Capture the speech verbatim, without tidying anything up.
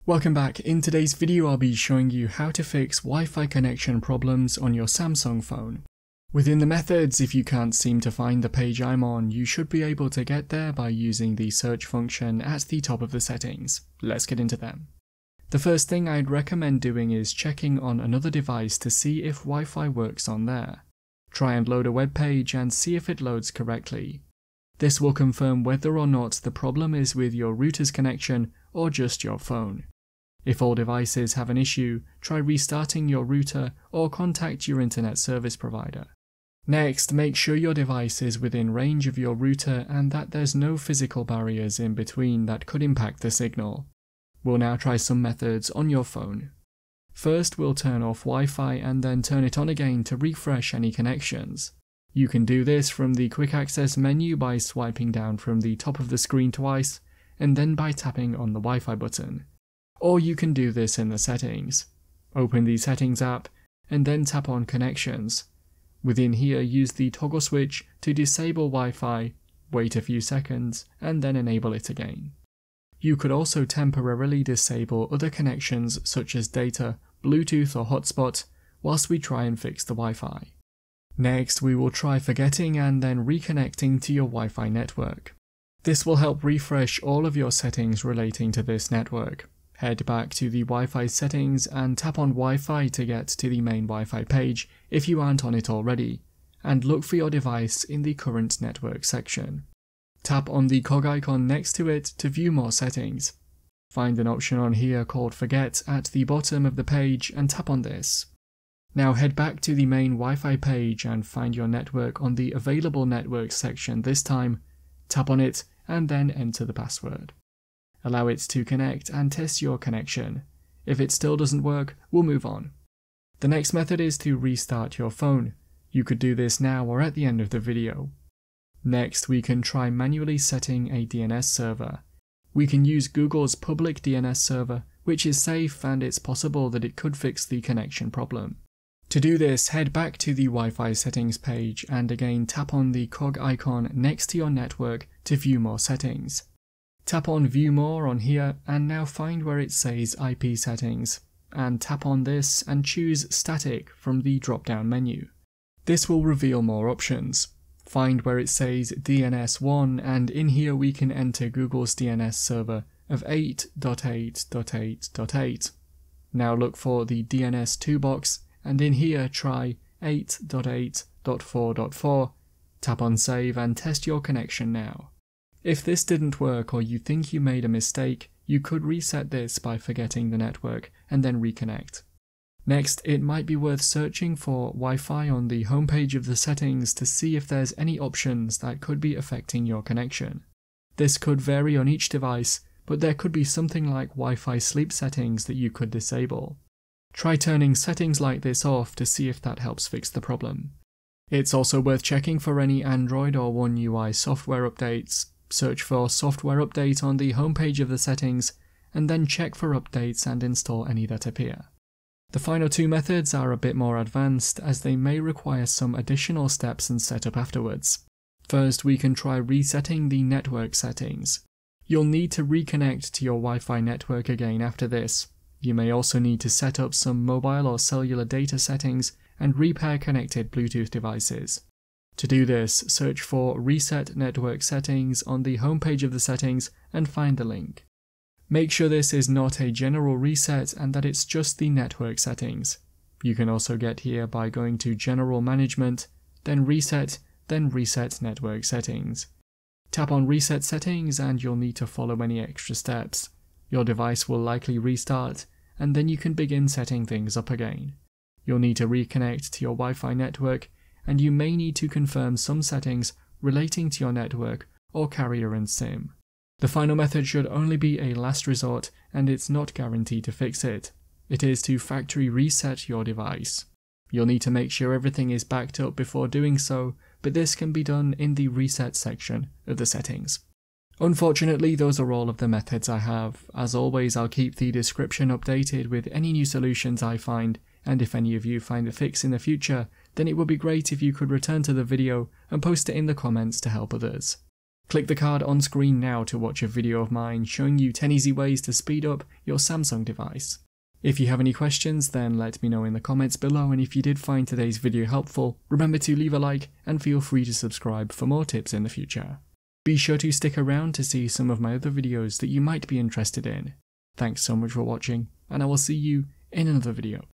Welcome back. In today's video I'll be showing you how to fix Wi-Fi connection problems on your Samsung phone. Within the methods, if you can't seem to find the page I'm on, you should be able to get there by using the search function at the top of the settings. Let's get into them. The first thing I'd recommend doing is checking on another device to see if Wi-Fi works on there. Try and load a web page and see if it loads correctly. This will confirm whether or not the problem is with your router's connection or just your phone. If all devices have an issue, try restarting your router or contact your internet service provider. Next, make sure your device is within range of your router and that there's no physical barriers in between that could impact the signal. We'll now try some methods on your phone. First, we'll turn off Wi-Fi and then turn it on again to refresh any connections. You can do this from the quick access menu by swiping down from the top of the screen twice and then by tapping on the Wi-Fi button. Or you can do this in the settings. Open the settings app and then tap on connections. Within here, use the toggle switch to disable Wi-Fi, wait a few seconds and then enable it again. You could also temporarily disable other connections such as data, Bluetooth or hotspot whilst we try and fix the Wi-Fi. Next, we will try forgetting and then reconnecting to your Wi-Fi network. This will help refresh all of your settings relating to this network. Head back to the Wi-Fi settings and tap on Wi-Fi to get to the main Wi-Fi page if you aren't on it already, and look for your device in the current network section. Tap on the cog icon next to it to view more settings. Find an option on here called Forget at the bottom of the page and tap on this. Now head back to the main Wi-Fi page and find your network on the Available Networks section this time, tap on it and then enter the password. Allow it to connect and test your connection. If it still doesn't work, we'll move on. The next method is to restart your phone. You could do this now or at the end of the video. Next, we can try manually setting a D N S server. We can use Google's public D N S server, which is safe and it's possible that it could fix the connection problem. To do this, head back to the Wi-Fi settings page and again tap on the cog icon next to your network to view more settings. Tap on View More on here and now find where it says I P settings, and tap on this and choose Static from the drop-down menu. This will reveal more options. Find where it says D N S one and in here we can enter Google's D N S server of eight dot eight dot eight dot eight. Now look for the D N S two box and in here try eight dot eight dot four dot four, tap on Save and test your connection now. If this didn't work or you think you made a mistake, you could reset this by forgetting the network and then reconnect. Next, it might be worth searching for Wi-Fi on the homepage of the settings to see if there's any options that could be affecting your connection. This could vary on each device, but there could be something like Wi-Fi sleep settings that you could disable. Try turning settings like this off to see if that helps fix the problem. It's also worth checking for any Android or One U I software updates. Search for Software Update on the homepage of the settings, and then check for updates and install any that appear. The final two methods are a bit more advanced as they may require some additional steps and setup afterwards. First, we can try resetting the network settings. You'll need to reconnect to your Wi-Fi network again after this. You may also need to set up some mobile or cellular data settings and repair connected Bluetooth devices. To do this, search for Reset Network Settings on the homepage of the settings and find the link. Make sure this is not a general reset and that it's just the network settings. You can also get here by going to General Management, then Reset, then Reset Network Settings. Tap on Reset Settings and you'll need to follow any extra steps. Your device will likely restart and then you can begin setting things up again. You'll need to reconnect to your Wi-Fi network and you may need to confirm some settings relating to your network or carrier and SIM. The final method should only be a last resort and it's not guaranteed to fix it. It is to factory reset your device. You'll need to make sure everything is backed up before doing so, but this can be done in the Reset section of the settings. Unfortunately, those are all of the methods I have. As always, I'll keep the description updated with any new solutions I find, and if any of you find a fix in the future, then it would be great if you could return to the video and post it in the comments to help others. Click the card on screen now to watch a video of mine showing you ten easy ways to speed up your Samsung device. If you have any questions, then let me know in the comments below, and if you did find today's video helpful, remember to leave a like and feel free to subscribe for more tips in the future. Be sure to stick around to see some of my other videos that you might be interested in. Thanks so much for watching, and I will see you in another video.